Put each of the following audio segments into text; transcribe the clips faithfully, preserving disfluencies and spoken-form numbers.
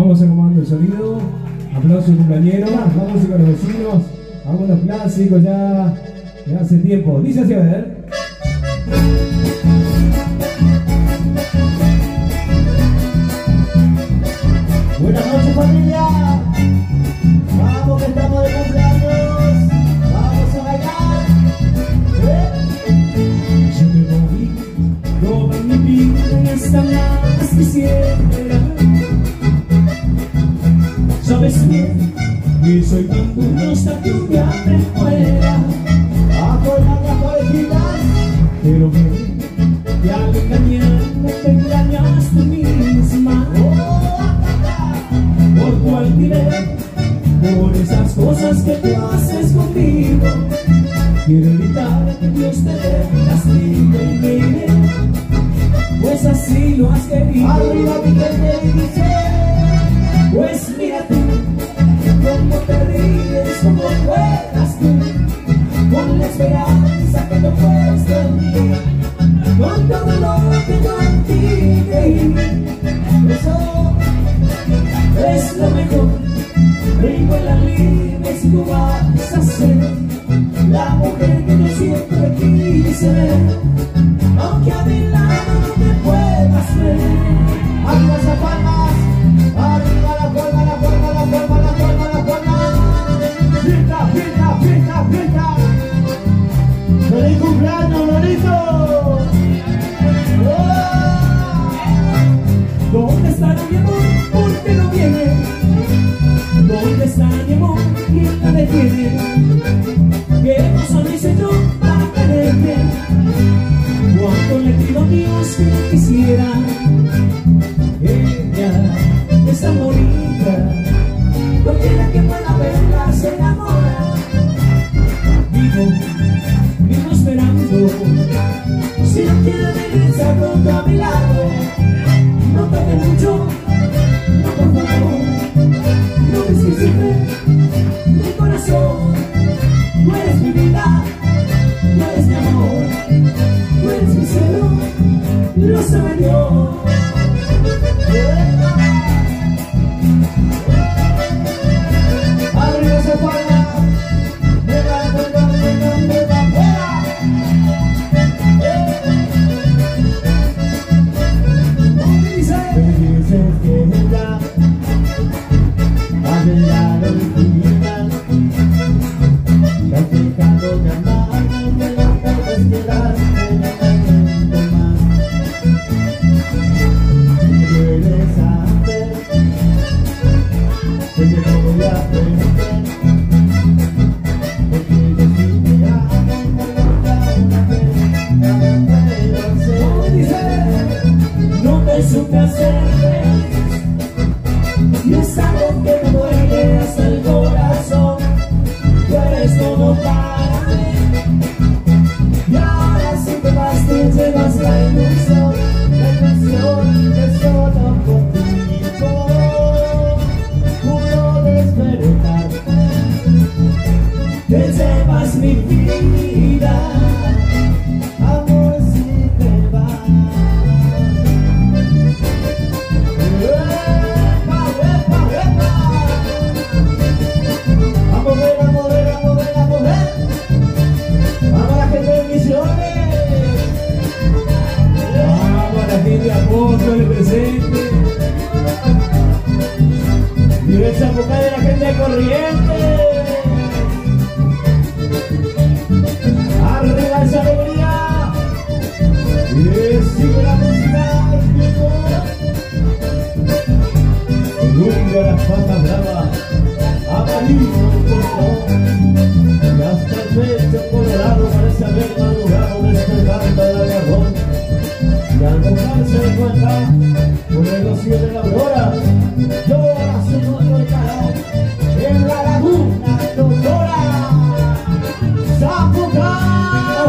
Vamos acomodando el sonido. Aplausos cumpleañeros. Vamos con los vecinos. Vamos a los clásicos ya de hace tiempo. Dice así, a ver. Buenas noches, familia. Vamos que estamos de cumpleaños. Vamos a bailar. ¿Eh? Yo me moví toda mi vida en esta más quisiera. Sabes bien que soy tan duro hasta que un día me muera. Apoyan las orejitas. Pero ve que al engañarme te engañas tú misma. Por tu alquiler, por esas cosas que tú haces conmigo. Quiero evitar que Dios te dé castigo y mire, pues así lo has querido. Arriba mi gente y dice, pues mira tú, cómo te ríes, cómo juegas tú, con la esperanza que no puedes dormir, con todo lo que yo en ti creí. Eso es lo mejor, brinco en la línea y tú vas a ser la mujer que yo siempre quise ver, aunque a mi lado no me puedas ver. arriba esas palmas. Arriba la palma, la palma, la palma, la palma, la palma. Fiesta, fiesta, fiesta, fiesta. ¡Feliz cumpleaños, Lorito! ¿Dónde está mi amor? ¿Por qué no viene? ¿Dónde está mi amor? ¿Quién la detiene? ¿Qué cosa no hice yo para quererte? Cuánto le pido a Dios que no quisiera. Ella es tan bonita, cualquiera que pueda verla se enamora. Vivo, vivo esperando, si no quiere venir se pronto a mi lado. No tarde mucho, no por favor, no ves que siempre mi corazón, tú eres mi vida, tú eres mi amor, tú eres mi cielo, lo sabe Dios. Arriba esa palma. Venga, venga, venga, venga, fuera. ¿Dónde dice? Me dices que ella ha llegado al final. Te has dejado de amarme, me la puedes quedar, me la puedes más. Si quieres hacer, sé que no voy a perder, porque yo sí te amo, me lo da una vez, nada puedo hacer. ¿Dónde dice? No te supe hacer feliz, y es algo que me duele hasta el corazón. Tú eres todo para mí, y ahora si te vas te llevas la ilusión, La ilusión que solo contigo pudo despertar. te llevas mi vida. Amor, si te vas. ¡Epa, epa, epa! Vamos a ver, vamos a ver, vamos a ver, vamos a ver. Vamos a la gente de Misiones. Vamos a la gente de Apóstoles presente. Y esa boca de la gente de Corrientes. Arriba esa alegría. Y sigue la música en vivo. Rumbo a las patas bravas, amarillo el cordón, y hasta el pecho colorado parece haber madrugado desde el banda del agarrón. Y al mojarse de cuenta, por el rocío de la aurora, llora su nuevo calor en la laguna doctora. ¡Zapucán!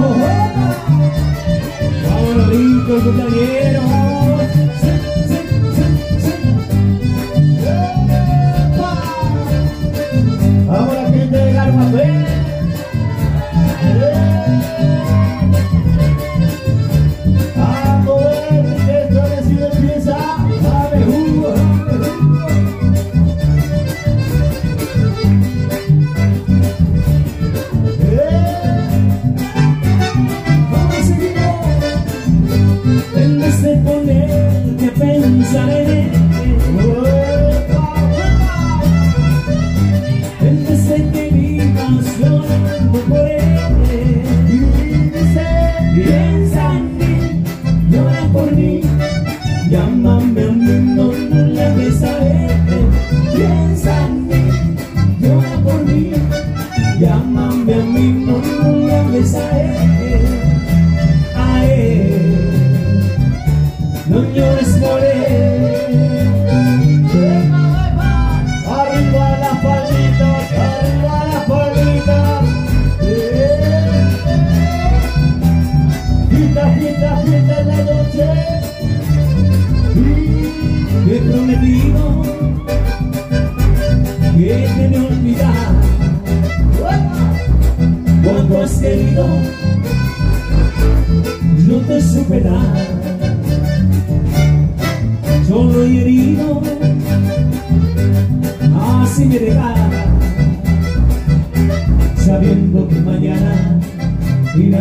Vámonos, ricos compañeros. Sí, sí, sí, sí. ¡Epa! Vamos a la gente de Garmapé. Vamos a ver que esto ha sido empieza. Dame jugo, dame jugo.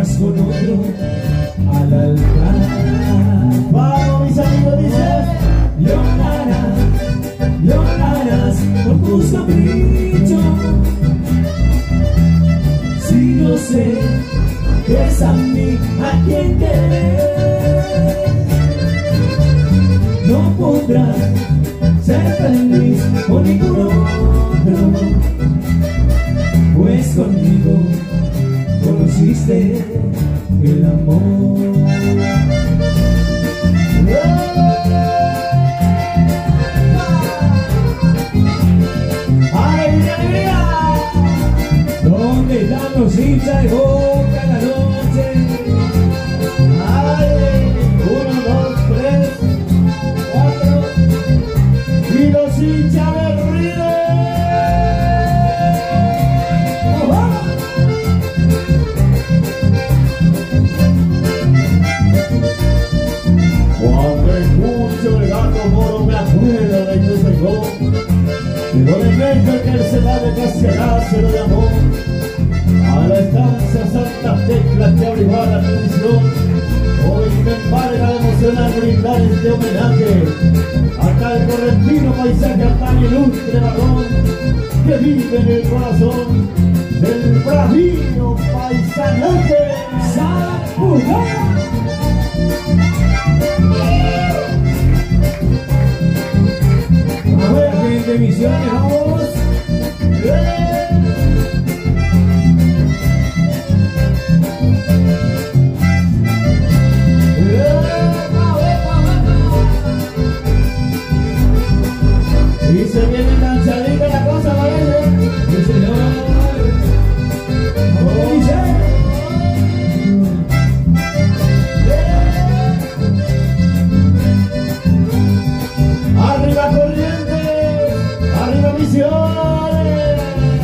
llegas con otro al altar. Vamos mis amigos, dices. Llorarás, llorarás por tus caprichos. Si yo sé que es a mí a quien querés, no podrás ser feliz con ningún otro, pues conmigo conociste el amor. ¡Alegría, alegría! ¿Dónde están los hinchas de Boca en la noche? ¡Ay! Uno, dos, tres, cuatro. Y los hinchas de River. Cuando escucho el Gato Moro me acuerdo de que se llegó. Pero de medio que él se va de casi a se lo llamó a la estancia Santa Tecla que abrigó la tradición. Hoy me embarga la emoción al brindar este homenaje acá el correntino paisaje tan ilustre varón que vive en el corazón del bravío paisanaje. ¡Zapujera! Ahora gente, Misiones, vamos. Y se viene enganchadita la cosa, ¿vale? Sí, señor. ¿Cómo dice? Arriba Corrientes, arriba Misiones.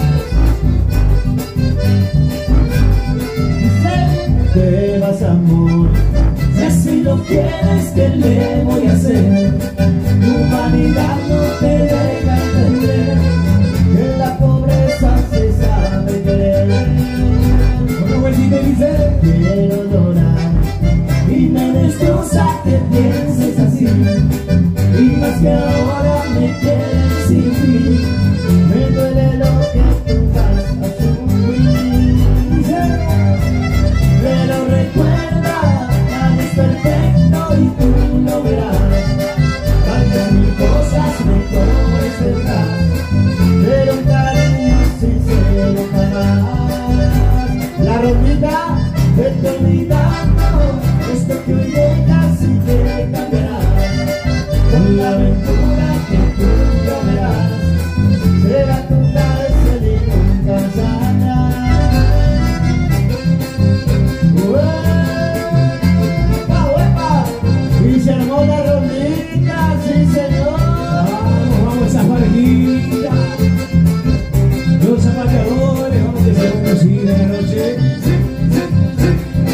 Te vas, amor, Si así lo quieres, ¿qué le voy a hacer? Tu humanidad no te deja entender que la pobreza se sabe querer. Otro vueltito dice: Quiero llorar y me destroza que pienses así, y más que ahora me quieres sin fin. me duele lo que tú vas a sufrir. Pero recuerda, nada es perfecto y tú lo verás. Tantas mil cosas mejores tendrás, Pero un cariño sincero jamás. la rondita de tu olvidando esto que hoy dejas y te cambiarás. Con la aventura que tú lo verás, Será tu cárcel y nunca saldrás. ¡Uepa, uepa! Y se armó la rondita, sí señor. Vamos, vamos esa parejita. Los zapateadores, vamos que se conocida en la noche. Sí, sí, sí.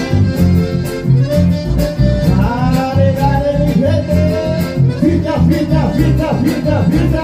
Dale, dale mi gente. Fiesta, fiesta, fiesta, fiesta, fiesta.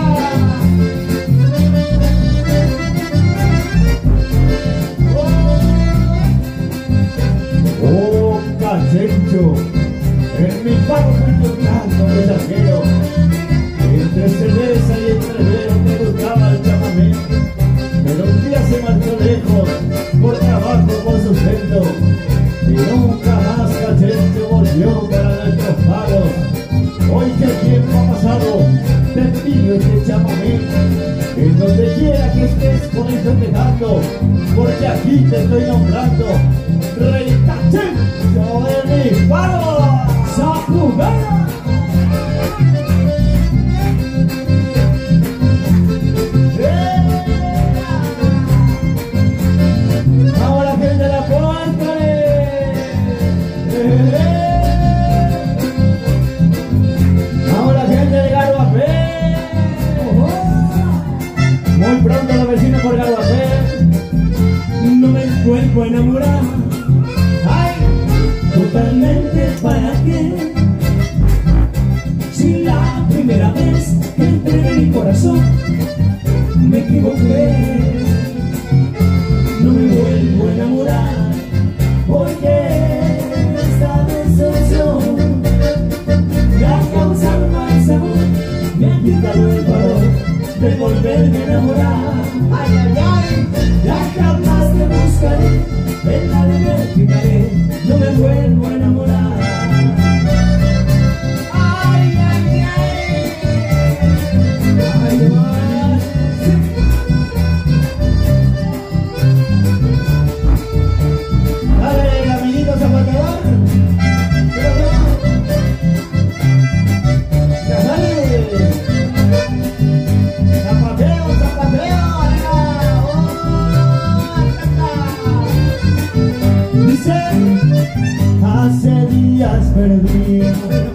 Oh, Cachencho, en mi pago fui tocando mensajero. Entre cerveza y entrevero me gustaba el chamamé. Pero un día se marchó lejos, por trabajo, por sustento. Y nunca más Cachencho volvió para nuestros pagos. Hoy que el tiempo ha pasado, te pido este chamamé. En donde quiera que estés por ahí festejando, porque aquí te estoy nombrando Rey Cachencho de mis pagos. ¡Zapujera! Ahora gente de la puerta. Ahora gente de Garuapé. Muy pronto los vecinos por Garuapé. No me vuelvo a enamorar ¡Ay! totalmente, ¿para qué? Si la primera vez que entré en mi corazón me equivoqué, no me vuelvo a enamorar porque favor de volverme a enamorar. Ay, ay, ay, ya jamás te buscaré, en la de me fijaré, no me vuelvo a enamorar. Ay, ay, ay, ay, ay, sí. Dale, amiguito zapateador. Zapateo, zapateo, dice, hace días perdí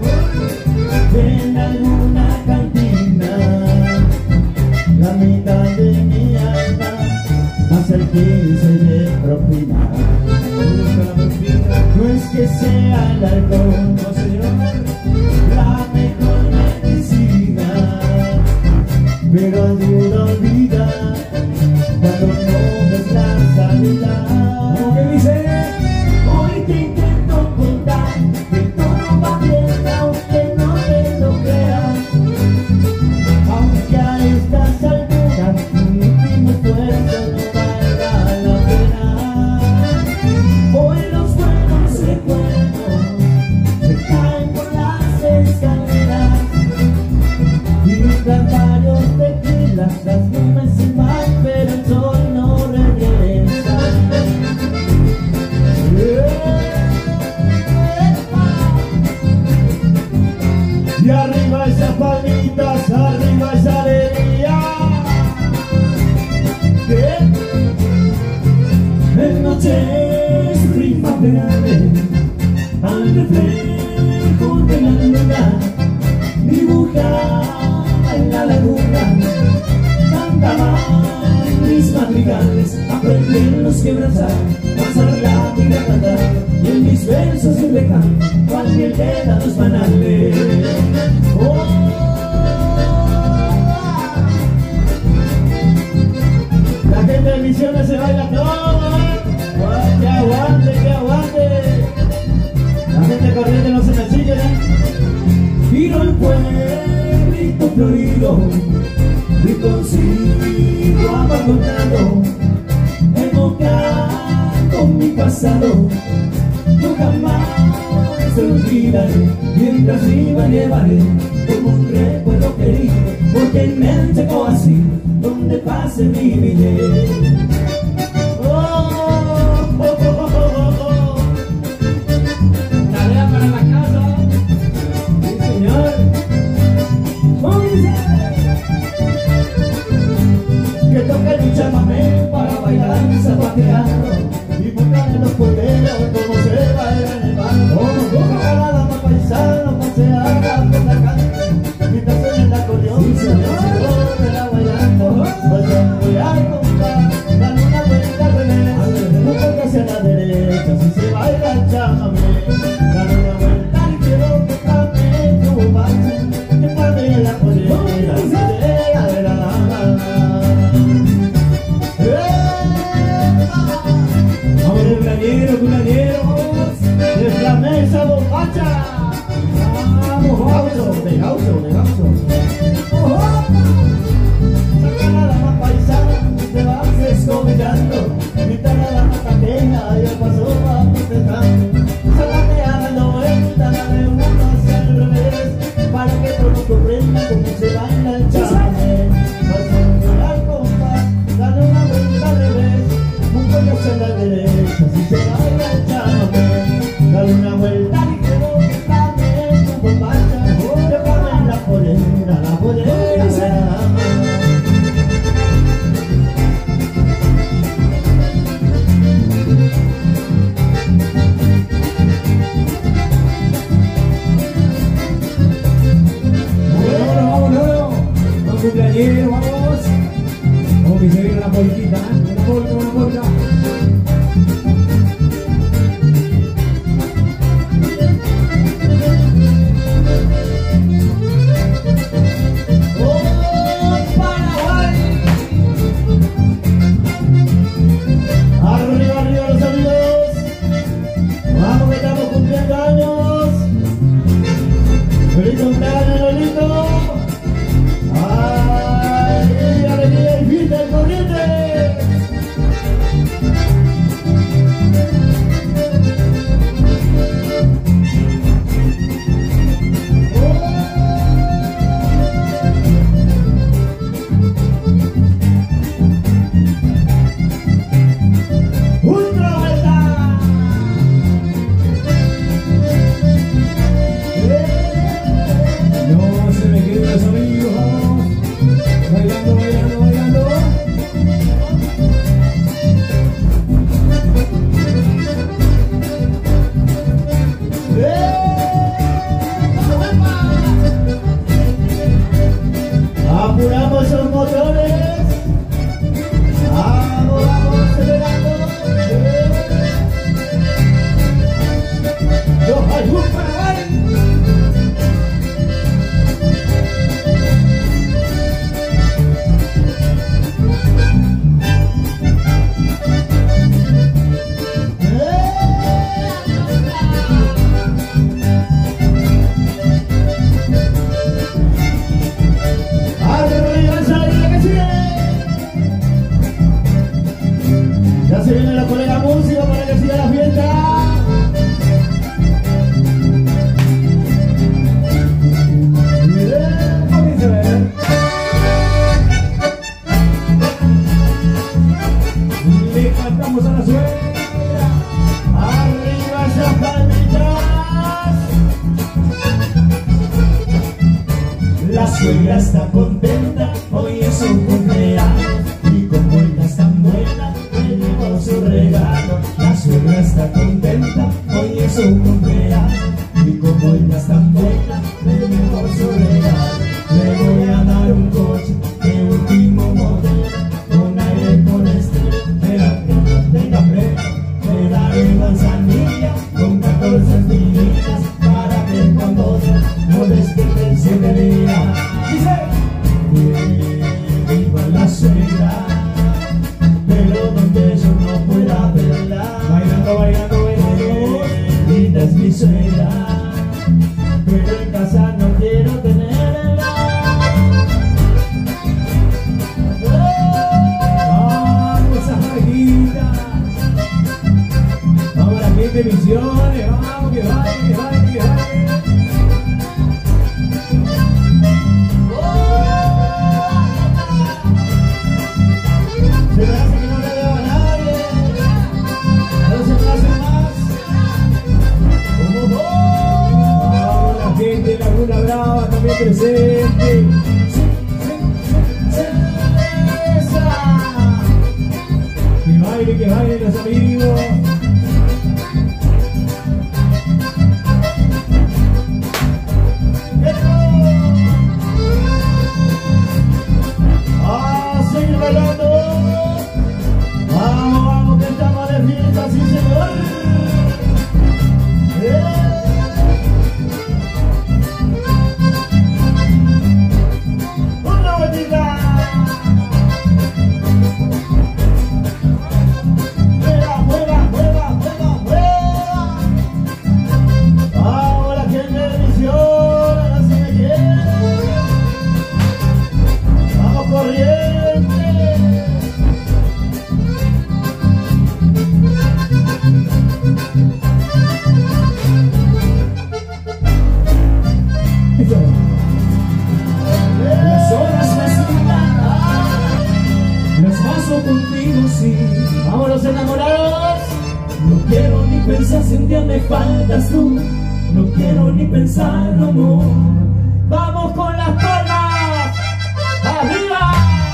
en alguna cantina la mitad de mi alma, más el quince de propina. No es que sea el alcohol, no señor, la mejor medicina, pero ayuda a olvidar cuando no ves la salida. Como que dice, hoy te intento contar que todo va bien aunque no te lo creas, Aunque a estas alturas un último esfuerzo no valga la pena. hoy los buenos recuerdos Se caen por las escaleras y tras varios tequilas las nubes se van, pero el sol no regresa. Y arriba esas palmitas, arriba esa alegría. ¿Qué? en noches primaverales, al reflejo de la luna, dibujaba en la laguna, cantaban mis madrigales, aprendí en los quebranzar, pasar la vida a cantar, y en mis versos se reflejan cual miel de los banales. Oh, La gente de Misiones se baila todo, ¿eh? Que aguante, que aguante. La gente corriente no se me sigue, ¿eh? giro el pueblito florido, rinconcito abandonado, evocando mi pasado, yo jamás te olvidaré, mientras viva llevaré como un recuerdo querido, porque en mente o así, donde pase mi billete. Oh, oh, oh, oh, oh, oh. Tarea para la casa, Sí, señor. ¿cómo dice? Que toque mi chamamé para bailar zapateando y buscar en los puebleros como se baila en el barco. Ojalá la dama paisana paseada por la calle mientras suena el acordeón. Sí, señor. Se la bailando, bailando al compás, dale una vuelta al revés, un poco hacia la derecha, si se baila el chamamé. Dale una vuelta al izquierdo, que también tu marcha, que también la polera, si llega de la dama. Vamos, cumpleañeros, cumpleañeros, ¡Es la mesa bombacha! vamos, vamos. Gaucho, de gaucho, de gaucho. Oh, Saca la dama paisana, te vas escobillando. Grita la dama taqueña y el paso va protestando. Zapatea dando vuelta, dale una hacia el revés, para que todos comprendan cómo se baila el chamamé. Pasando al compás, dale una vuelta al revés, un poco hacia la derecha, si se baila el chamamé. Dale una vuelta al izquierdo, que también tu bombacha, que pague la polera, la polera de la dama. Vámonos, vámonos, vamos, cumpleañeros, vamos. Vamos que se viene una polquita, ¿eh? Una polca, una polca. ¡Oh, Paraguay! Arriba, arriba los amigos. Vamos que estamos cumpliendo años. ¡Feliz cumpleaños, Lolito! ¡Ah! bailando, bailando, bailando. Apuramos esos motores. Vamos, vamos, acelerando. Los ayudos para ahí. Se viene la colega música para que siga la fiesta. Le cantamos a la suegra. Arriba esas palmitas. La suegra está contenta, hoy es su cumpleaños. Y como ella es tan buena, su regalo. La suegra está contenta, hoy es su cumpleaños. Y como ella es tan buena, le dimos su regalo. Le voy a dar un coche de último modelo, con aire con estrella, pero que no tenga freno. Le daré manzanilla con catorce espinitas, para que cuando no despierten siete días. Dice, viva la suegra, pero donde yo no pueda verla. Bailando, bailando, bailando. Linda es mi suegra, pero en casa no quiero tenerla. Vamos, esas parejitas. Vamos, la gente de Misiones. Vamos, que baile, que baile, que baile. Se me hace que no le veo a nadie. No se me hace más. Como vamos, la gente de Laguna Brava también presente. Que baile, que baile los amigos. a seguir bailando. Vamos, vamos, que estamos de fiesta, sí señor. ¡Eh! Una vueltita. Mueva, mueva, mueva, mueva, mueva. Vamos, la gente de Misión, así me quiere. Vamos corriendo. Las horas me asustan, las paso contigo, sí. Vámonos enamorados. No quiero ni pensar si un día me faltas tú. No quiero ni pensarlo, amor. Vamos con las palmas arriba.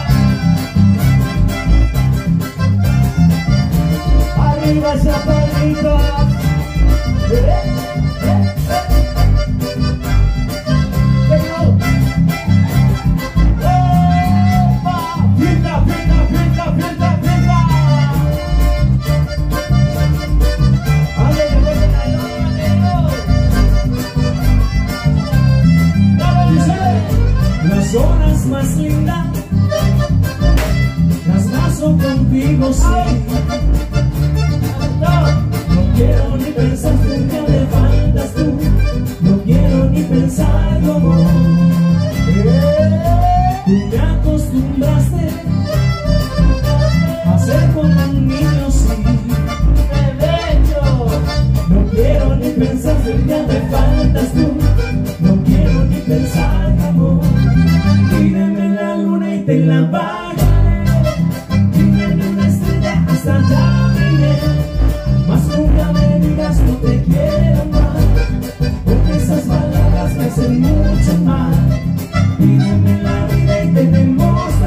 Arriba esas palmitas. Eh, eh, eh. Vengo. ¡Epa! Fiesta, fiesta, fiesta, fiesta, fiesta. Ale, que vuelve la noche. Dice, las horas más lindas las paso contigo, sí. No quiero ni pensar si un día me faltas tú. No quiero ni pensarlo, amor. Tú me acostumbraste a ser como un niño, sí. No quiero ni pensar si un día me faltas tú. No quiero ni pensar, amor. Pídeme la luna y te la pagaré. Pídeme una estrella hasta allá miré. Mas nunca me digas no te quiero más, porque esas palabras me hacen mucho mal. Pídeme la vida y tenemos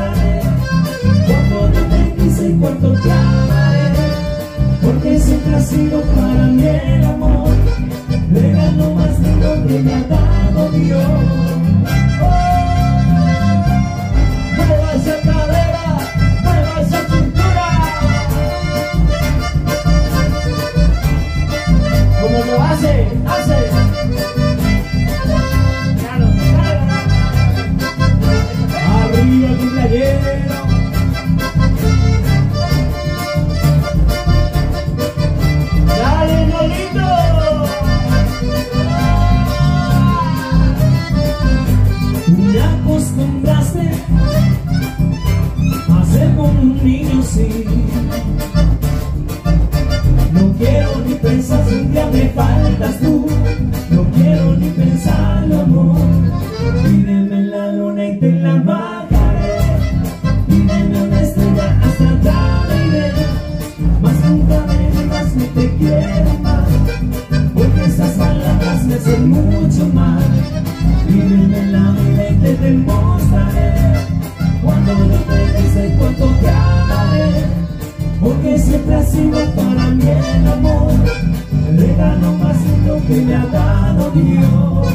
así. No quiero ni pensar si un día me faltas tú. No quiero ni pensarlo, amor. Pídeme la luna y te la bajaré. Pídeme una estrella hasta allá me iré. Más nunca me digas ni te quiero más, porque esas palabras me hacen mucho mal. Pídeme la vida y te demostraré cuando yo te dice cuánto te amaré, porque siempre ha sido para mí el amor el regalo más lindo que me ha dado Dios.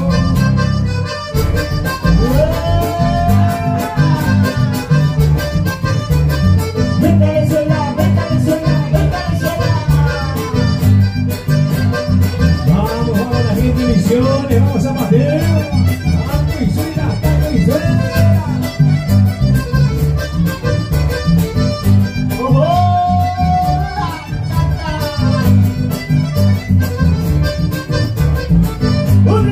Vamos a Mateo, tanto y suena, tanto y suena. Oh, oh,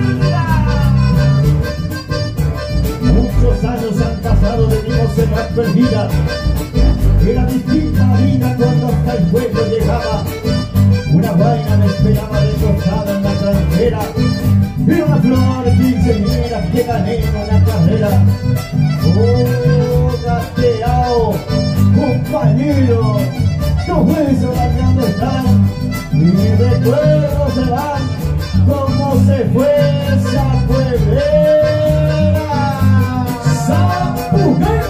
muchos años han pasado, venimos en la perdida. Era distinta vida cuando hasta el pueblo llegaba. Una vaina me esperaba destrozada en la trasera. Era una flor quinceañera que gané en una carrera. Oh, gateao, compañero, tus besos largando están. Mis recuerdos se van como se fue esa pueblera. ¡Esa mujer!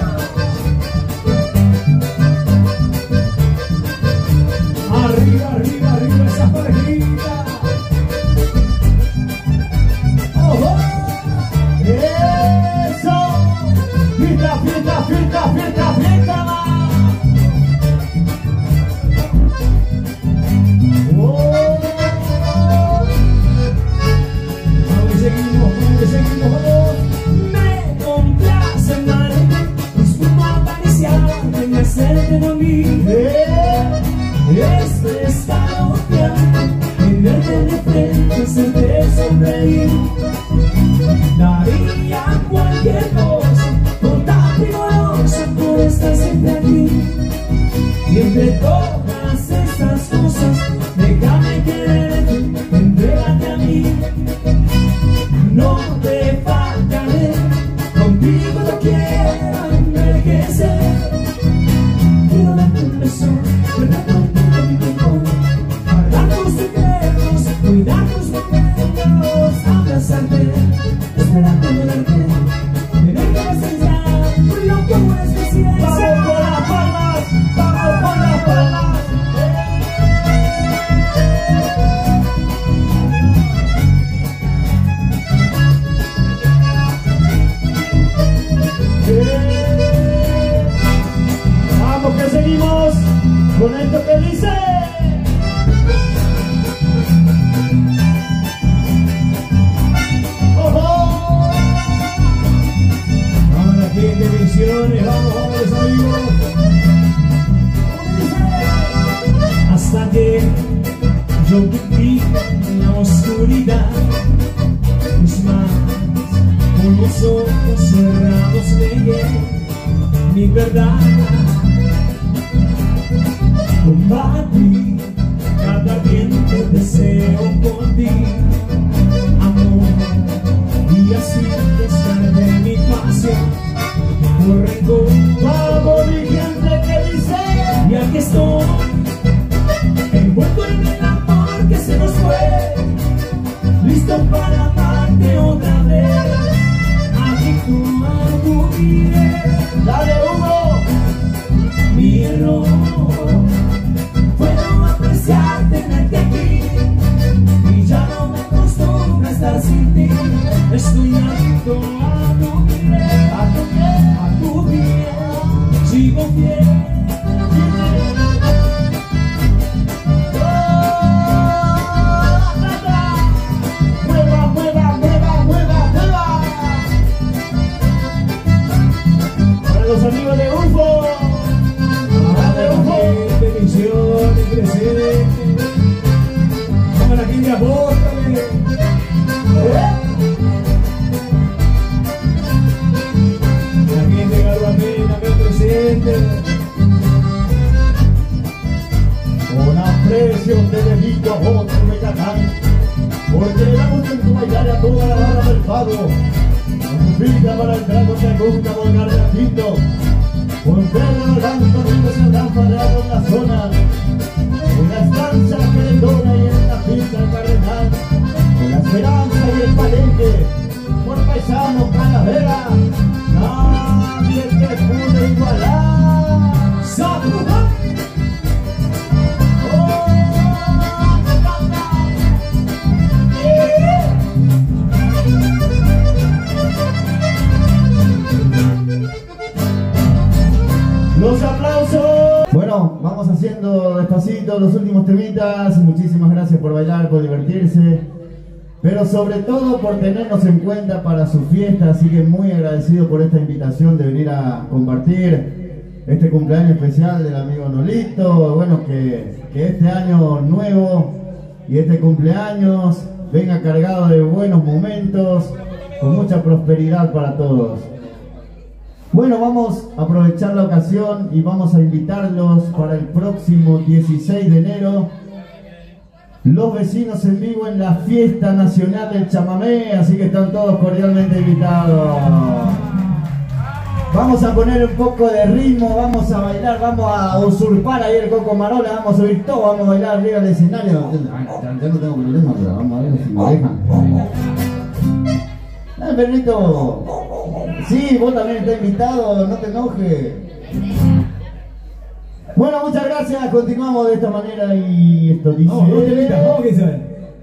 Arriba, arriba, arriba esa parejita. Fiesta, fiesta, fiesta, fiesta. Oh. Vamos y seguimos, vamos y seguimos, vamos. Me complace mal, es como acariciarte y hacerte dormir. Eh. Este escalofriante, en verte de frente, hacerte sonreír. Daría cualquier cosa por tan primorosa, por estar siempre aquí. Y entre todas estas cosas, déjame quererte, entrégate a mí. No te faltaré, contigo no quiero envejecer. Quiero darte un beso, verdad contigo mi tiempo, guardar tus secretos, cuidar tus momentos, abrazarte, esperarte volarte. Vamos con las palmas, vamos con las palmas. Eh, vamos que seguimos con esto que dice. Vamos, vamos amigos. Hasta que yo te vi en la oscuridad, mis manos con los ojos cerrados leí mi verdad. Combatí cada ardiente deseo por ti, amor, y así descargué mi pasión. Vamos mi gente que dice. Y aquí estoy, envuelto en el amor que se nos fue, listo para amarte otra vez, adicto a tu piel. Dale Hugo. Mi error fue no apreciar tenerte aquí, y ya no me acostumbro a estar sin ti. Estoy adicto a tu piel, a tu piel, a tu piel. Huracán, porque le damos en tu bailar a toda la barra del Pago. Música para el trago que nunca volcar el quinto. Con perro blanco donde se han parado en la zona. En la estancia que le dona y en la pista el Cardenal. Con la esperanza y el palenque, por paisano Calavera, nadie te pudo igualar. ¡Sapuja! Los aplausos. Bueno, vamos haciendo despacito los últimos temitas. Muchísimas gracias por bailar, por divertirse, pero sobre todo por tenernos en cuenta para su fiesta. Así que muy agradecido por esta invitación de venir a compartir este cumpleaños especial del amigo Nolito. Bueno, que, que este año nuevo y este cumpleaños venga cargado de buenos momentos, con mucha prosperidad para todos. Bueno, vamos a aprovechar la ocasión y vamos a invitarlos para el próximo dieciséis de enero. Los vecinos en vivo en la Fiesta Nacional del Chamamé, así que están todos cordialmente invitados. Vamos a poner un poco de ritmo, vamos a bailar, vamos a usurpar ahí el Coco Marola, vamos a subir todo, vamos a bailar arriba del escenario. Ya no tengo problema, pero vamos a ver si me dejan. Eh, Bernito, sí, vos también estás invitado, no te enojes. Bueno, muchas gracias, continuamos de esta manera y esto dice... Vamos, dos temitas, vamos que saben.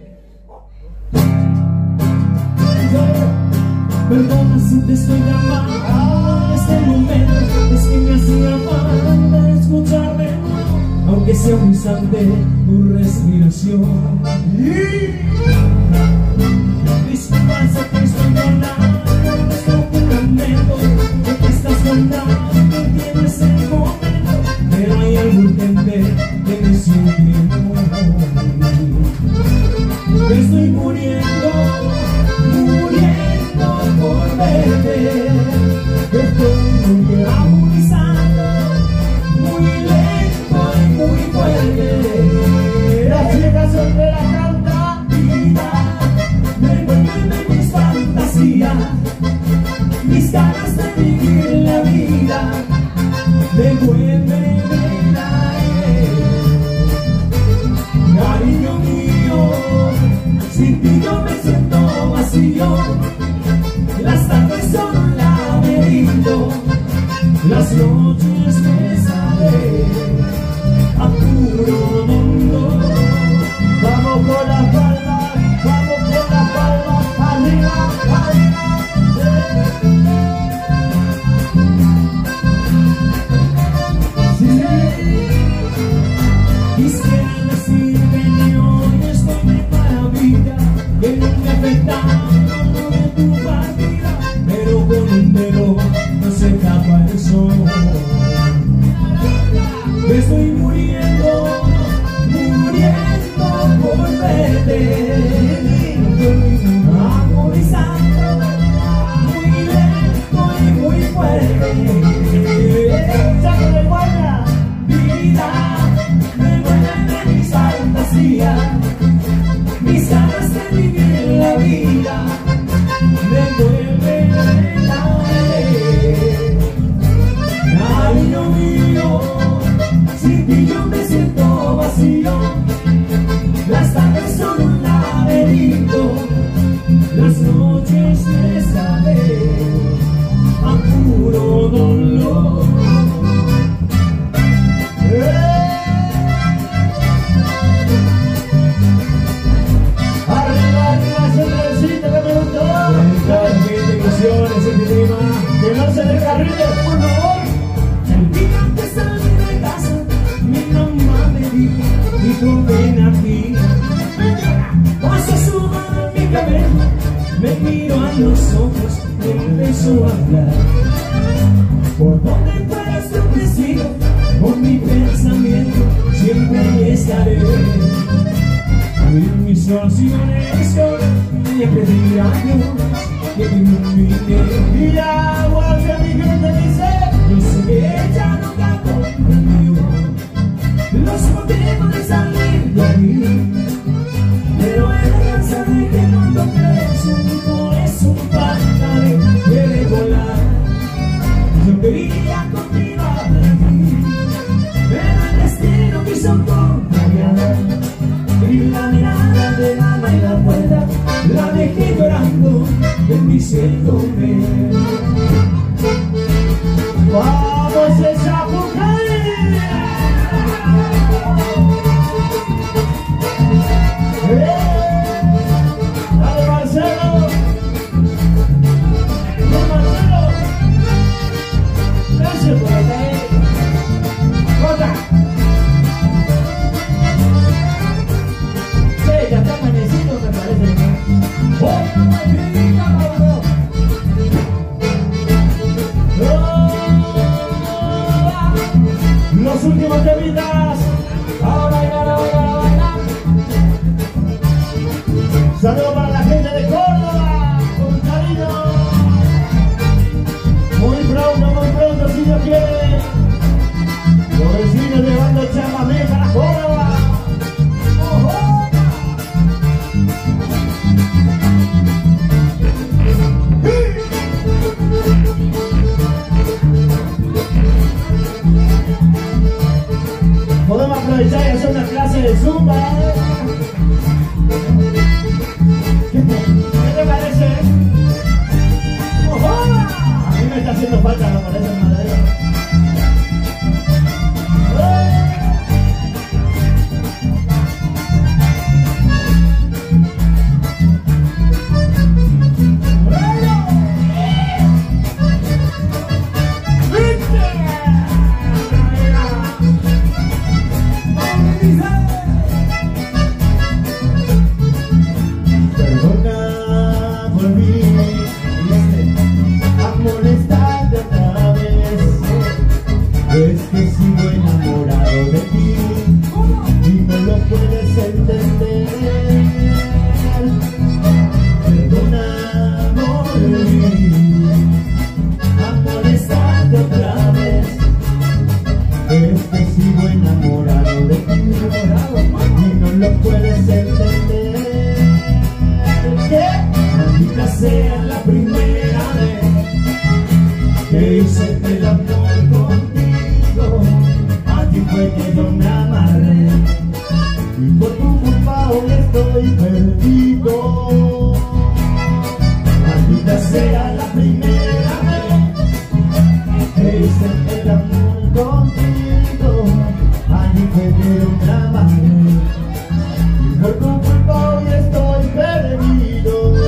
Perdona si te estoy llamando, este momento es que me hacía falta escucharme, aunque sea un instante, tu respiración. Disculpa si te estoy llamando, no es documentos de que estás contando, entiendo ese momento, pero hay algo urgente que me sintiendo. Me estoy muriendo, muriendo por verte. Estoy muriendo, agonizando, muy lento y muy fuerte. La chica soltera canta, vida, devuélveme mis fantasías, mis ganas de vivir la vida, devuélveme el aire. Cariño mío, sin ti yo me siento vacío. Las tardes son un laberinto, las noches me salen a puro dolor. Vamos con las palmas, vamos con las palmas, arriba, arriba. Sí. Quisiera decir que hoy estoy de maravilla, que no me afecta lo de tu partida, pero con un dedo no se tapa el sol. Estoy muriendo, muriendo por verte, agonizando, muy lento y muy fuerte. ¡Saco de guardia! Vida, devuélveme mis fantasías, mis ganas de vivir la vida, devuélveme el aire. Cariño mío, sin ti yo me siento vacío. Las tardes son un laberinto, las noches me salen a puro dolor. Arriba, arriba, ese trencito que me gustó. Ese tema, Que no se descarrile, por favor. el día que salí de casa, mi mamá me dijo, hijo ven aquí. Pasa su mano en mi cabello, me miro a los ojos, me empezó a hablar. Por donde fueras yo crecido, con mi pensamiento siempre estaré. En mis oraciones yo le pedí a Dios que me ilumine. Y agua que mi gente dice. Yo sé que ella no cantó conmigo, los motivos de salir de aquí. diciéndome: vamos esa mujer. ¡Eh! ¡Dale, Marcelo! ¡No, Marcelo! Gracias por estar ahí. ¡Jota! Sí, ya está amanecido, me parece, ¿no? ¡Oh, maldita, cabrón! Los últimos temitas. A bailar, a bailar, a bailar. Saludos para la gente de Córdoba, con cariño. Muy pronto, muy pronto, si Dios quiere. Los vecinos llevando chamamé para Córdoba. ¡Ojo! Podemos aprovechar y hacer una clase de Zumba, ¿eh? ¿Qué te, ¿Qué te parece? ¡Ojo! A mí me está haciendo falta, me parece en madera. Sea la primera vez que hice el amor contigo, a ti fue que yo me amarré, y por tu culpa hoy estoy perdido. Maldita sea la primera vez que hice el amor contigo, a ti fue que yo me amarré, y por tu culpa hoy estoy perdido.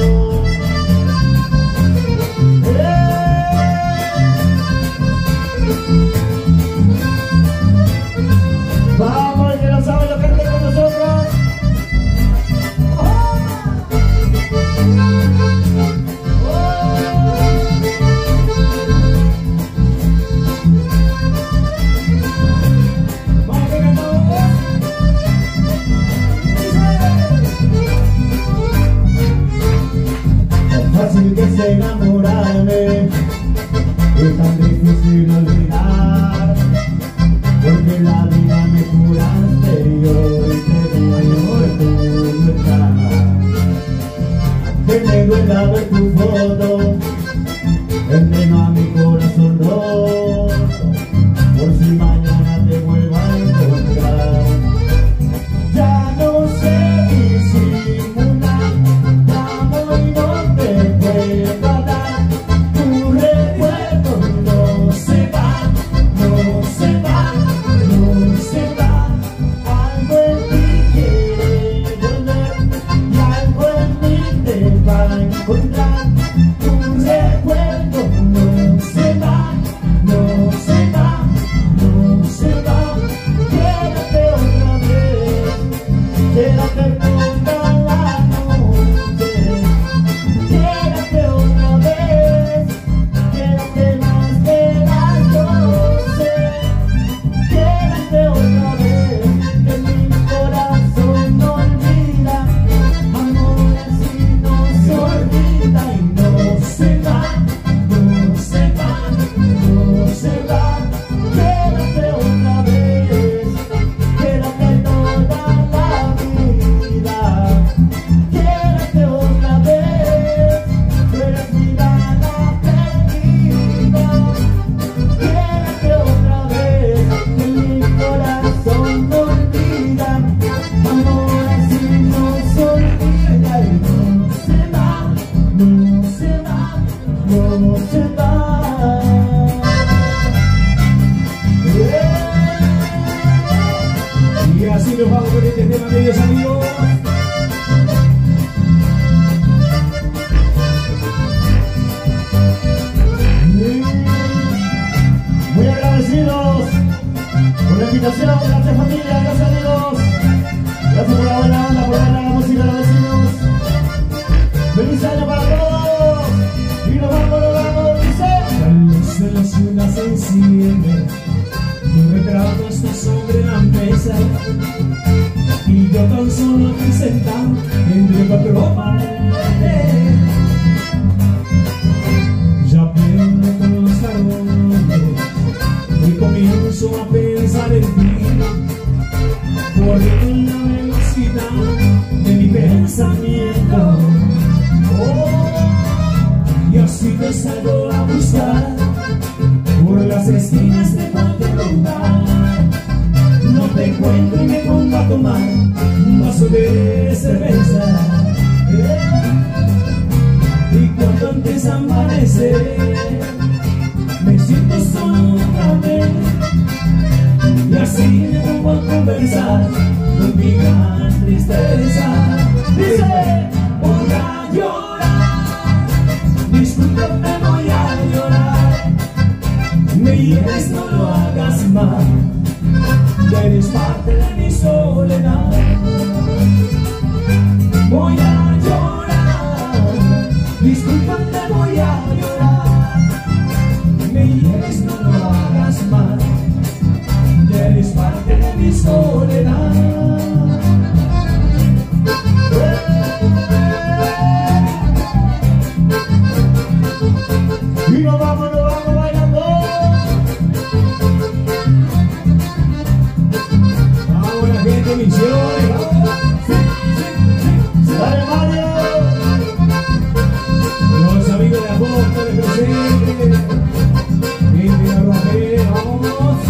Vamos, el que no sabe lo que hace con nosotros. ¡Oh! ¡Oh! Vamos a cantar. Tan fácil que es enamorarme, es tan difícil olvidar, porque la vida me curaste y hoy te veo en tu lugar. Que me duela ver tu foto, envenena mi corazón roto, por si mañana te vuelvo a encontrar. Ya no sé disimular, amo y no te puedo hablar. Tu recuerdo no se va, no se va, no se va. Algo en ti quiere volver y algo en mí te va a encontrar. Tu recuerdo no se va, no se va, no con este tema, queridos amigos. Muy agradecidos por la invitación, gracias familia, gracias amigos, gracias por la buena onda, por bailar la música de los vecinos. ¡Feliz año para todos! Y nos vamos, nos vamos, dice. La luz de la ciudad se enciende, tu retrato está sobre la mesa, y yo tan solo aquí sentado entre cuatro paredes. Ya pierdo con los jarrones y comienzo a pensar en ti, corriendo en la velocidad de mi pensamiento. Oh, y así te salgo a buscar por las esquinas de cualquier lugar. No te encuentro y me pongo a tomar un vaso de cerveza. Eh, y cuando empieza a amanecer, me siento solo otra vez. Y así me pongo a conversar con mi gran tristeza. Dice, voy a llorar, discúlpame, voy a llorar. Me hieres, no lo hagas más, ya eres parte de mi soledad. Voy a llorar, discúlpame, voy a llorar. Me hieres, no lo hagas más, ya eres parte de mi soledad. Y nos vamos, nos vamos bailando. Vamos la gente, misiones, vamos. Sí, sí, sí. Dale Mario. Los amigos de Apóstoles presentes, gente de Roque, vamos.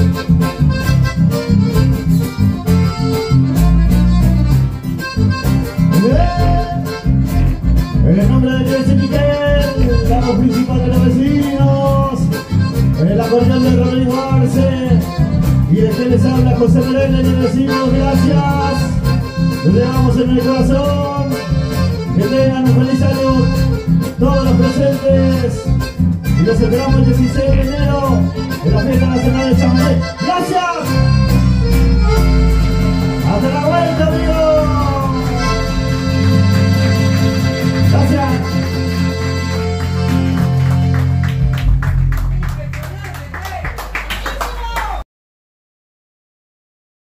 En el nombre de Dios y Miquel, la voz principal de los vecinos, el acordeón de Rodrigo Arce, y de quien les habla José Merengue, mis vecinos, gracias. Los llevamos en el corazón. Que tengan un feliz año todos los presentes. Y los esperamos el dieciséis de enero en la fiesta nacional de Chamonix.